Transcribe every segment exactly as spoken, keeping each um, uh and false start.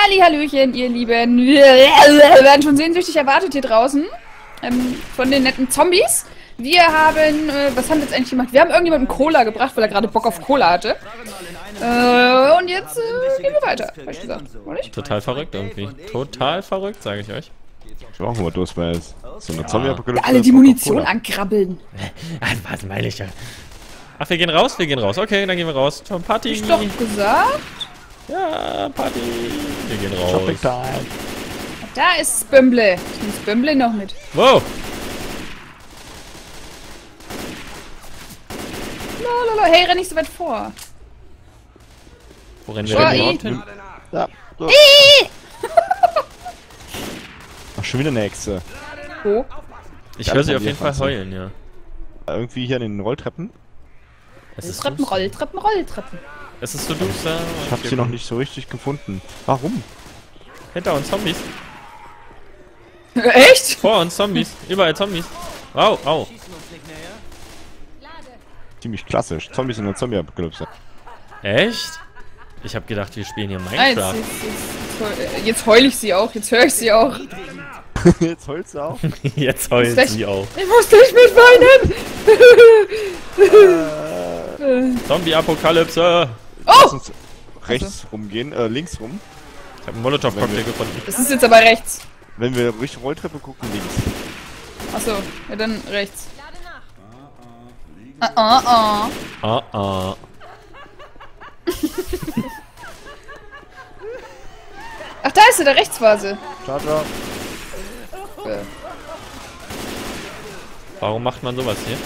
Hallihallöchen, ihr Lieben. Wir werden schon sehnsüchtig erwartet hier draußen. Ähm, von den netten Zombies. Wir haben, äh, was haben wir jetzt eigentlich gemacht? Wir haben irgendjemandem Cola gebracht, weil er gerade Bock auf Cola hatte. Äh, und jetzt äh, gehen wir weiter, hab ich gesagt, oder nicht? Total verrückt irgendwie. Total verrückt, sage ich euch. Ich auch mal durch, weil es so eine Zombie-Apokalypse. Alle die Munition ankrabbeln. Was meine ich ja? Ach, wir gehen raus? Wir gehen raus. Okay, dann gehen wir raus. Party. Hab ich doch gesagt. Ja, Party. Wir gehen raus. Shopping time. Da ist Spömble. Ich nehme Spömble noch mit. Wow. Lalalala. Hey, renn nicht so weit vor. Wo rennen wir Oh, denn i. überhaupt hin? Ja. So. Ach, schon wieder eine Hexe. Wo? Ich höre sie auf jeden Fall heulen, ja. Irgendwie hier an den Rolltreppen. Es ist Treppen, duster. Roll, Treppen, Roll, Treppen. Es ist so duster. Ich hab sie noch nicht so richtig gefunden. Warum? Hinter uns Zombies. Echt? Vor uns Zombies. Überall Zombies. Au, au. Ziemlich klassisch. Zombies in der Zombie-Apokalypse. Echt? Ich habe gedacht, wir spielen hier Ah, jetzt, Minecraft. jetzt, jetzt, jetzt, jetzt heul ich sie auch. Jetzt höre ich sie auch. Jetzt heulst du auch? Jetzt heult Vielleicht- sie auch. Ich muss gleich mit weinen. Zombie-Apokalypse. Lass Oh! uns rechts rumgehen, äh, links rum. Ich habe einen Molotow-Cocktail gefunden. Das ist jetzt aber rechts. Wenn wir Richtung Rolltreppe gucken, links. Achso, ja dann rechts. Ah, ah, ah. Ah, ah. Ach, da ist sie, der rechts war sie. Ciao, ciao. Äh, Warum macht man sowas hier?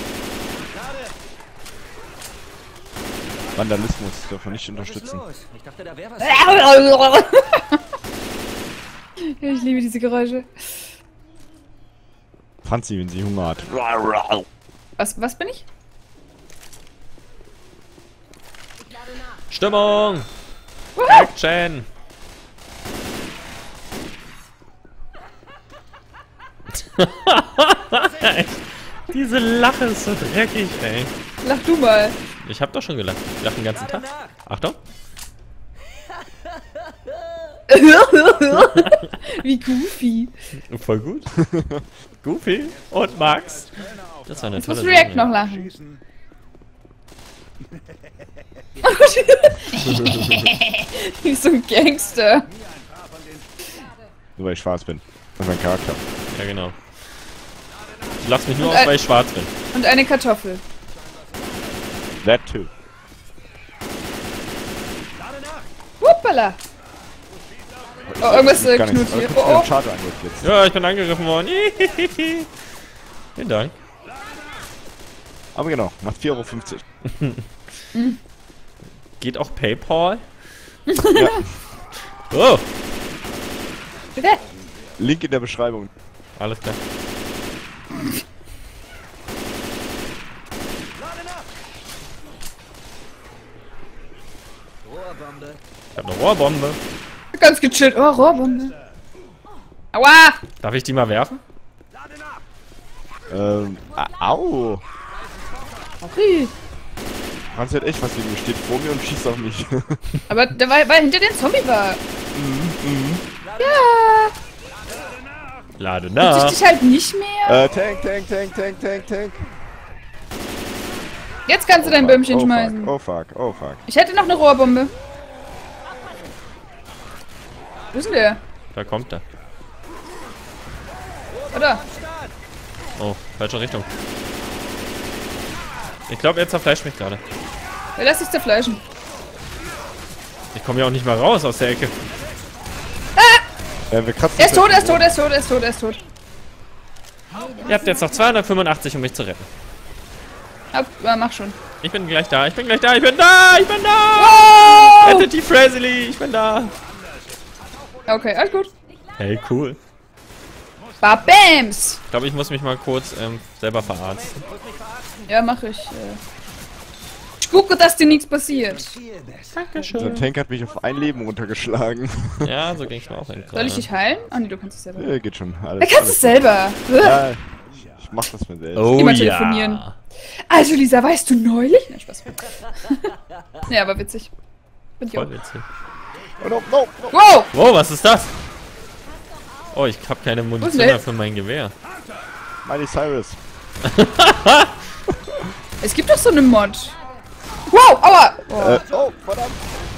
Vandalismus dürfen wir nicht unterstützen. Ich dachte, da wäre was. Ich liebe diese Geräusche. Franzi, wenn sie Hunger hat. Was, was bin ich? Stimmung! Woohoo! Action! Diese Lache ist so dreckig, ey. Lach du mal. Ich hab doch schon gelacht. Ich lach den ganzen Tag. Achtung. Wie goofy. Voll gut. Goofy und Max. Das war eine Jetzt muss tolle React Serie. noch lachen. Wie so ein Gangster. Nur weil ich schwarz bin. Das ist mein Charakter. Ja, genau. Du lachst mich nur Und aus, ein- weil ich schwarz bin. Und eine Kartoffel. That too. Hoppala. Oh, irgendwas äh, Gar nichts. knurrt hier. Aber guck Oh, dir oh. den Charter an jetzt. Ja, ich bin angegriffen worden. Vielen Dank. Aber genau, macht vier Euro fünfzig. Geht auch PayPal? Ja. Oh, Bitte? Link in der Beschreibung. alles klar. Rohrbombe. Ich hab eine Rohrbombe. Ganz gechillt. Oh, Rohrbombe. Aua! Darf ich die mal werfen? Ähm, ah, au! Okay. Franzi hat echt was gegen mich. Steht vor mir und schießt auf mich. Aber der war, weil hinter dem Zombie war. Ja. Lade Tut nach. sich dich halt nicht mehr. äh, Tank, Tank, Tank, Tank, Tank, Tank. Jetzt kannst du dein fuck, Bömmchen oh schmeißen. Fuck, oh fuck, oh fuck. Ich hätte noch eine Rohrbombe. Wo ist denn der? Da kommt er. Oder? Oh, falsche Richtung. Ich glaube, er zerfleischt mich gerade. Er lässt sich zerfleischen. Ich komme ja auch nicht mal raus aus der Ecke. Äh, wir kratzen Er ist uns tot, er ist jetzt tot, er ist tot, er ist tot, er ist tot. Ihr habt jetzt noch zweihundertfünfundachtzig, um mich zu retten. Ab, äh, mach schon. Ich bin gleich da, ich bin gleich da, ich bin da, ich bin da! Oh! Rettet die Frazily, ich bin da! Okay, alles gut. Hey, cool. Babams! Ich glaube, ich muss mich mal kurz ähm, selber verarzten. Ja, mach ich. Äh. Ich gucke, dass dir nichts passiert. Der Dankeschön. Tank hat mich auf ein Leben runtergeschlagen. Ja, so ging es mir auch hin. Soll ich dich heilen? Ah, nee, du kannst es selber. Ja, geht schon. Alles, Er kannst es selber. Ja, ich, ich mach das mir selbst. Oh Immer ja. telefonieren. Also, Lisa, weißt du neulich? Nein, Spaß. Ja, aber witzig. Bin ich auch. Voll witzig. Oh, no, no, no. Wow! Wow, was ist das? Oh, ich habe keine ist Munition der mehr jetzt? für mein Gewehr. Miley Cyrus. Es gibt doch so eine Mod. Wow, aua! Oh. Äh, oh, verdammt.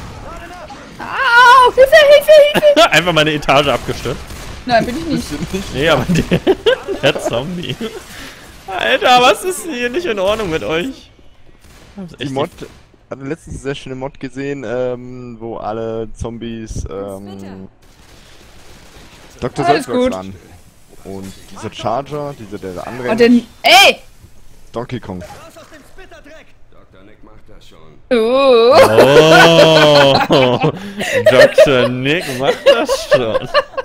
Au, Hilfe, Hilfe, Hilfe! Einfach mal eine Etage abgestürzt. Nein, bin ich nicht. Bist du nicht? Nee, aber der, der Zombie. Alter, was ist hier nicht in Ordnung mit euch? Das ist Die echt Mod, hatte letztens eine sehr schöne Mod gesehen, ähm, wo alle Zombies, ähm, Doktor Alles Salzburg gut. waren. Und dieser Charger, dieser, der andere, Oh, denn. Ey! Donkey Kong. Doktor Nick macht das schon. Oh. Oh, Doktor Nick macht das schon.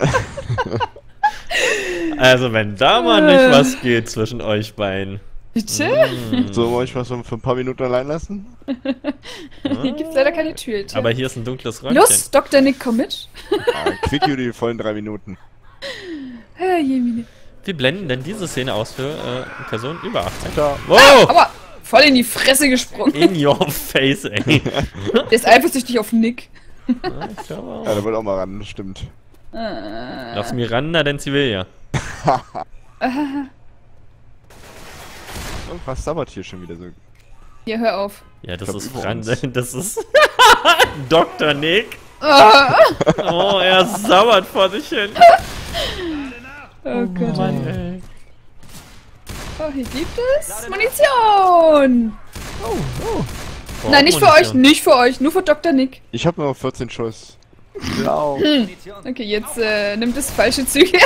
Also wenn da mal nicht was geht zwischen euch beiden. Bitte? So, wollen wir euch mal für ein paar Minuten allein lassen? Hier gibt's leider keine Tür. Tja. Aber hier ist ein dunkles Räumchen. Los, Doktor Nick, komm mit. Ah, Quickie die vollen drei Minuten. Herr Jemine. Wie blenden denn diese Szene aus für äh, Personen über achtzehn? Da. Wow! Aber voll in die Fresse gesprungen. In your face, ey. Der ist eifersüchtig auf Nick. Ja, ich glaube auch. Ja, der wollte auch mal ran, das stimmt. Lass Miranda, denn sie will ja. Irgendwas sabbert hier schon wieder so. Hier, hör auf. Ja, das glaub, ist über Franz. uns. Das ist Doktor Nick. Ah. Oh, er sabbert vor sich hin. Oh Gott. Mann, ey. Oh, hier gibt es Munition. Boah, Nein, nicht für Munition. euch, nicht für euch, nur für Doktor Nick. Ich hab nur vierzehn Schuss. Blau. Okay, jetzt äh, nimmt es falsche Züge.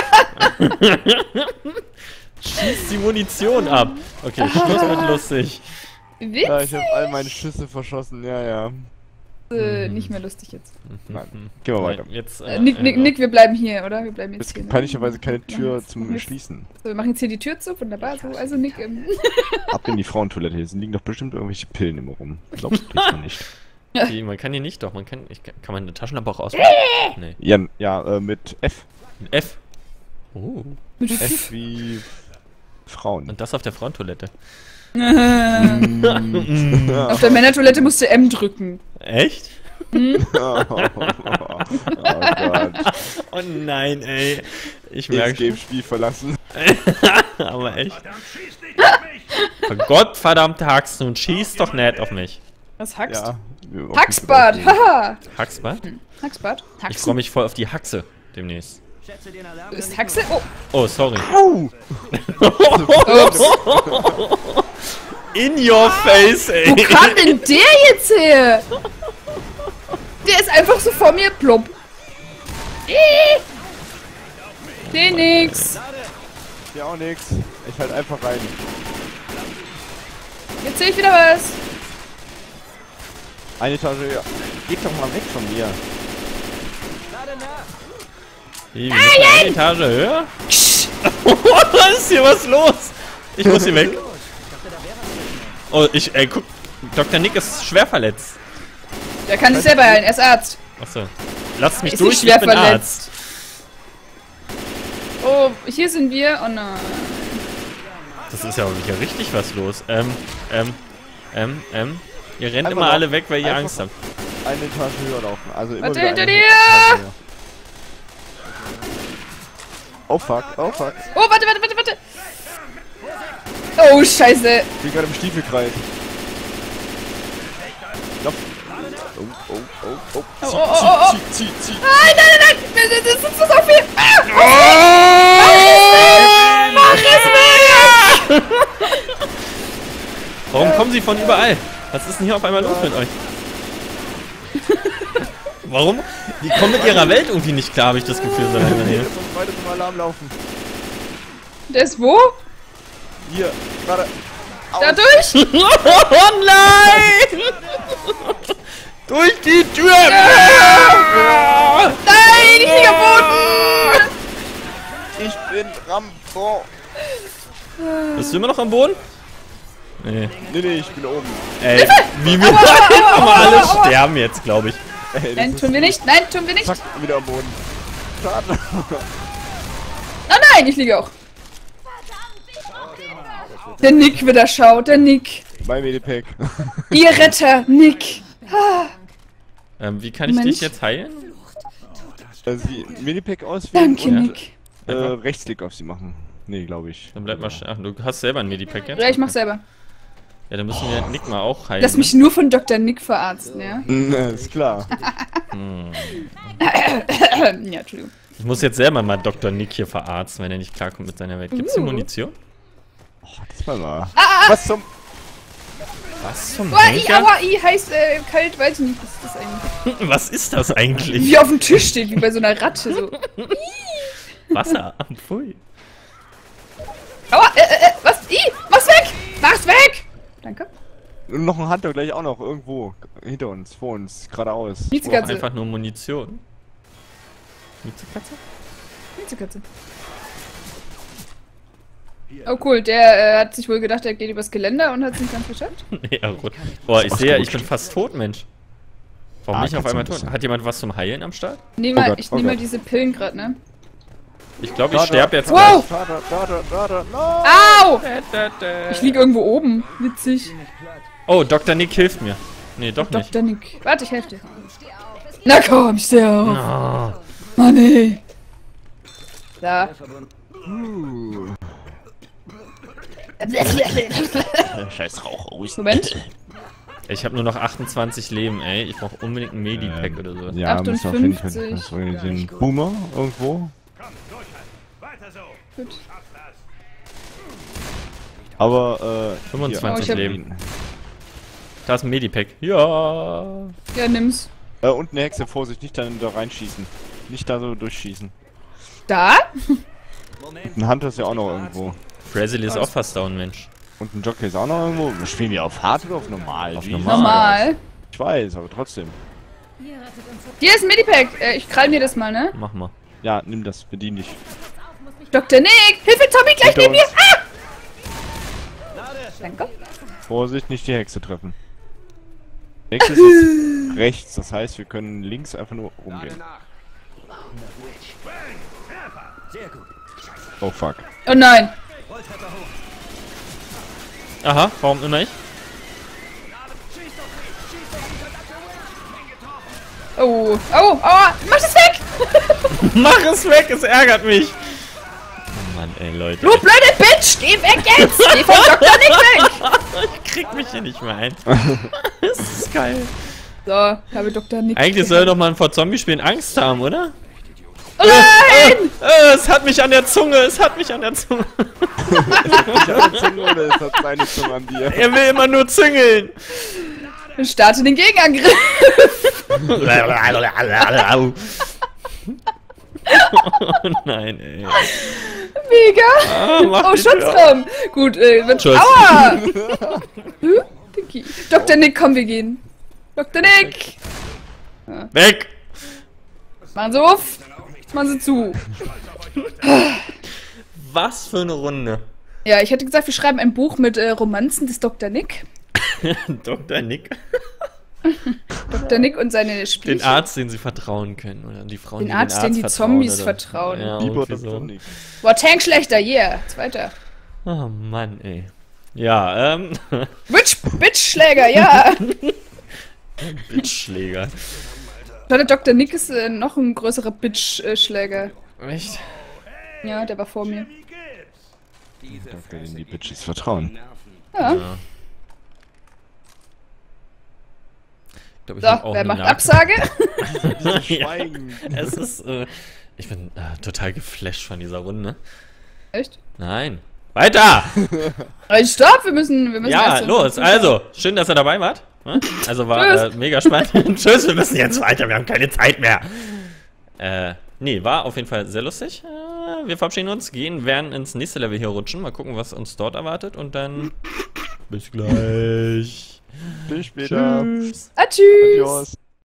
Schießt die Munition ab. Okay, Schluss mit lustig. Ja, ich Witzig. hab all meine Schüsse verschossen, ja, ja. Äh, nicht mehr lustig jetzt. Nein, gehen wir weiter. Nein, jetzt, Äh, Nick, Nick, Nick, wir bleiben hier, oder? Wir bleiben jetzt Es hier. gibt Ne? peinlicherweise keine Tür jetzt- zum jetzt- Schließen. So, wir machen jetzt hier die Tür zu, wunderbar. So, also Nick, ähm, Ab in die Frauentoilette, hier liegen doch bestimmt irgendwelche Pillen immer rum. Glaubst du man nicht. Wie, man kann hier nicht doch, man kann, ich, kann kann man eine Taschenlampe auch ausmachen? Nee. Ja, ja, äh, mit F. Mit F. Oh. mit F wie Frauen. Und das auf der Frauentoilette. auf der Männertoilette musst du M drücken. Echt? Oh, oh Gott. Oh nein, ey. Ich Ins merke Game-Spiel verlassen. aber echt. Gottverdammt Hax, nun schieß doch nicht auf mich. Was hackst? Ja. wir- Hacksbad, haha. Haxbad? Hacksbad? Ich Haxen. freue mich voll auf die Haxe demnächst. Schätze den Alarm. Ist Haxe? Oh, Oh, sorry. Au! ups. In your face, ey. Wo kam denn der jetzt her? Der ist einfach so vor mir plopp. Ih. Den nix. Ja, auch nix. Ich halt einfach rein. Jetzt sehe ich wieder was. Eine Etage höher. Geht doch mal weg von mir. Wie, wir müssen eine Etage höher? Was ist hier was los? Ich muss hier weg. Oh, ich, ey, guck. Doktor Nick ist schwer verletzt. Der kann sich selber heilen, er ist Arzt. Achso. Lasst mich Ist durch, nicht schwer ich bin Arzt. verletzt. Oh, hier sind wir. Oh nein. Das ist ja auch wieder richtig was los. Ähm, ähm, ähm, ähm. Ihr rennt Einfach immer noch- alle weg, weil ihr einfach- Angst habt. Eine Etage höher laufen. Also immer Warte, wieder hinter eine dir! Etage höher. Oh fuck, oh fuck. Oh, warte, warte, warte, warte. Oh, scheiße. Ich bin gerade im Stiefelkreis. Lauf. Oh, oh, oh, oh. Oh, oh, oh, oh. Zieh, zieh, zieh, zieh. Nein, nein, nein, nein. Das ist so viel. Ah, mach es weg. Warum kommen sie von überall? Was ist denn hier auf einmal los mit euch? Warum? Die kommen mit ihrer Welt irgendwie nicht klar, habe ich das Gefühl, so lange hier. Jetzt noch weiter zum Alarm laufen. Der ist wo? Hier, gerade. Da durch? Oh nein! Durch die Tür! Nein, ich liege am Boden. Ich bin Rambo. Bist du immer noch am Boden? Nee. Nee, nee, ich bin oben. Ey, wie wir einfach mal alle sterben jetzt, glaube ich. Ey, das Nein, ist tun wir nicht. Nein, tun wir nicht. zack, wieder am Boden. Schade. Oh nein, ich liege auch. Der Nick wieder schaut, der Nick. Mein Medipack. Ihr Retter, Nick. Ähm, wie kann ich Mensch. dich jetzt heilen? Äh, sie ein Minipack auswählen Danke, und Nick. äh, Rechtsklick auf sie machen. Nee, glaube ich. Dann bleib mal sch- Ach, du hast selber ein Medipack jetzt? Ja, ich mach selber. Ja, dann müssen wir Nick mal auch heilen. Lass mich nur von Doktor Nick verarzten, ja? Mm, ist klar. ja, Entschuldigung. Ich muss jetzt selber mal Doktor Nick hier verarzten, wenn er nicht klarkommt mit seiner Welt. Gibt's hier Uh. Munition? Oh, das war mal. Ah, Was zum... Was zum Aua, i, Henker? aua, i, heiß, äh, kalt, weiß ich nicht, was ist das eigentlich? Was ist das eigentlich? Wie auf dem Tisch steht, wie bei so einer Ratte, so. Wasser. Pfui. Aua, äh, äh, was, i, mach's weg! Mach's weg! Danke. Und noch ein Hunter gleich auch noch, irgendwo. Hinter uns, vor uns, geradeaus. Ich brauche Miezekatze. einfach nur Munition. Miezekatze? Miezekatze. Oh cool, der äh, hat sich wohl gedacht, er geht übers Geländer und hat es nicht ganz geschafft. Ja, gut. Boah, ich Ach, sehe, gut. ich bin fast tot, Mensch. Warum Ah, nicht auf kannst du einmal ein tot? bisschen. Hat jemand was zum Heilen am Start? Nehm Oh mal, Gott, ich oh nehme mal Gott. diese Pillen gerade, ne? Ich glaube, ich Warte. sterbe jetzt Wow! Vater, Vater, Vater, no! Au! gleich. Ich lieg irgendwo oben. Witzig. Oh, Doktor Nick hilft mir. Nee, doch nicht. Doktor Nick. Warte, ich helfe dir. Na komm, steh auf. Oh. Mann, ey. Da. Scheiß Rauch aus. Moment. Ich habe nur noch achtundzwanzig Leben, ey. Ich brauche unbedingt ein Medipack oder so. Ja, müssen wir auf jeden Fall achtundfünfzig. was organisieren. Boomer, irgendwo. Weiter so. Gut. Aber, äh... fünfundzwanzig Oh, ich hab- Leben. Da ist ein Medipack. Ja. Ja, nimm's. Äh, und eine Hexe, Vorsicht, nicht dann da reinschießen. Nicht da so durchschießen. Da? Ein Hunter ist ja auch noch irgendwo. Frazzle ist auch fast down, Mensch. Und ein Jockey ist auch noch irgendwo. Wir spielen wir auf hart oder auf normal? Auf Wie? normal. Normal. Ich weiß, aber trotzdem. Hier ist ein Medipack. Äh, ich krall mir das mal, ne? Mach mal. Ja, nimm das, bedien dich. Doktor Nick! Hilfe, Tommy, gleich Hinter neben mir! uns. Ah! Danke. Vorsicht, nicht die Hexe treffen. Hexe ist jetzt rechts, das heißt, wir können links einfach nur rumgehen. Sehr gut. Oh fuck. Oh nein. Aha, warum immer ich? Oh, oh, oh, mach das weg! Mach es weg, es ärgert mich. Oh Mann, ey, Leute. Du blöde Bitch, geh weg jetzt! Geh vom Doktor Nick weg! Ich krieg mich hier nicht mehr ein. Das ist geil. So, ich habe Doktor Nick. Eigentlich soll doch man vor Zombie-Spielen Angst haben, oder? Oh nein! Äh, es hat mich an der Zunge, es hat mich an der Zunge. Oder ist das deine Zunge an dir? Er will immer nur züngeln. Starte den Gegenangriff! Oh nein, ey. Mega! Ah, mach Oh, die Tür auf. Schutzraum! Gut, äh, wird. Schutz. Aua! Hm? Dicky. Doktor Nick, komm, wir gehen. Doktor Nick! Weg! Machen Sie auf! Machen Sie zu! Was für eine Runde. Ja, ich hätte gesagt, wir schreiben ein Buch mit äh, Romanzen des Doktor Nick. Doktor Nick. Doktor Nick und seine Spielchen. Den Arzt, den sie vertrauen können. Oder die Frauen, Den die Arzt, den den die Arzt Zombies vertrauen. vertrauen. Oder? Ja, Lieber irgendwie Doktor so. Nick. Boah, Tank schlechter, yeah. Zweiter. Oh Mann, ey. Ja, ähm. Witch, Bitch-Schläger, ja. Bitchschläger. Der Doktor Nick ist äh, noch ein größerer Bitch-Schläger. Echt? Ja, der war vor mir. Doktor, den die Bitches vertrauen. Ja. Ja. Ich glaub, ich So, hab auch wer eine macht Nase. Absage? Schweigen. Es ist, äh, ich bin äh, total geflasht von dieser Runde. Echt? Nein. Weiter! Halt, stopp, wir müssen, wir müssen Ja, erst- los, also, schön, dass ihr dabei wart. Ne? Also war äh, mega spannend. Tschüss, wir müssen jetzt weiter, wir haben keine Zeit mehr. Äh, nee, war auf jeden Fall sehr lustig. Äh, wir verabschieden uns, gehen, werden ins nächste Level hier rutschen. Mal gucken, was uns dort erwartet und dann bis gleich. Bis später. Tschüss. Ah, tschüss. Adios.